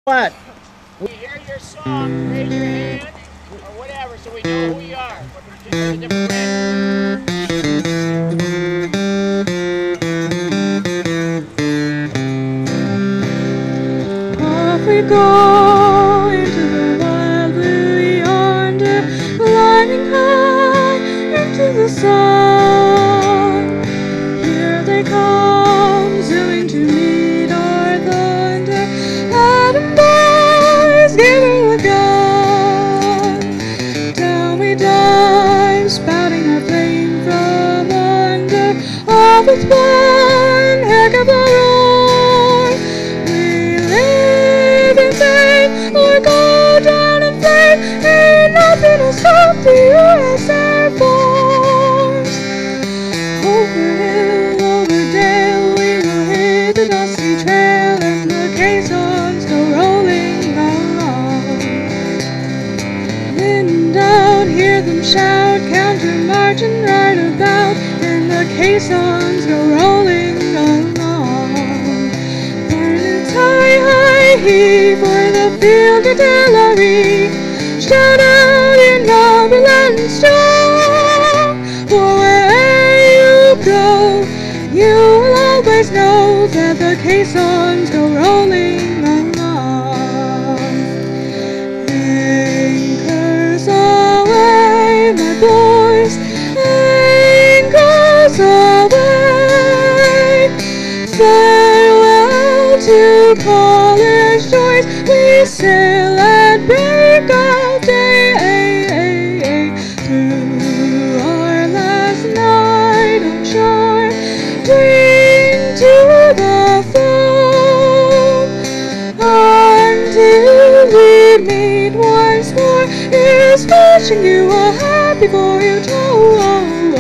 What? We hear your song, raise your hand, or whatever, so we know who you are. We're just a different brand. Off we go into the wild blue yonder, climbing high into the sun. Here they come, zooming to meet our thunder. Adam boys, give her a gun. Down we dive, spouting our flame from under. All with one heck of a roar. We live in faith, or go down in flame. Ain't nothing will stop the U.S. Air Force. Over hill, over dale, we will hit the dusty trail, and the caissons go rolling along. Wind out, hear them shout, counter marching right about, and the caissons go rolling along. Burnets high, high, heave for the field artillery. Shout out in Cumberland strong, for wherever you go, you will always know that the caissons go rolling along. Anchors away, my boys, anchors away. Farewell to college joys, we sail at break of day. Through our last night on shore, bring to the foam, until we meet once more. Is wishing you a happy voyage home.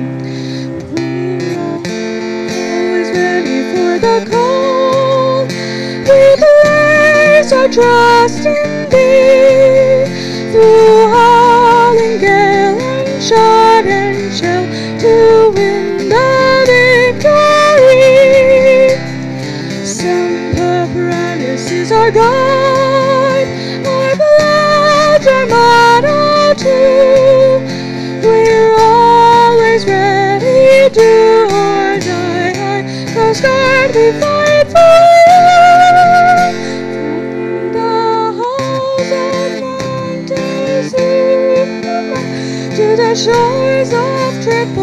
Always ready for the call. We place our trust in thee. Through howling gale and shot and shell, to win the victory. Semper Paratus is our guide, our blood, our motto too. We're always ready, do or die. Coast Guard, we fight for you. From the halls of Montezuma to the shores of Tripoli.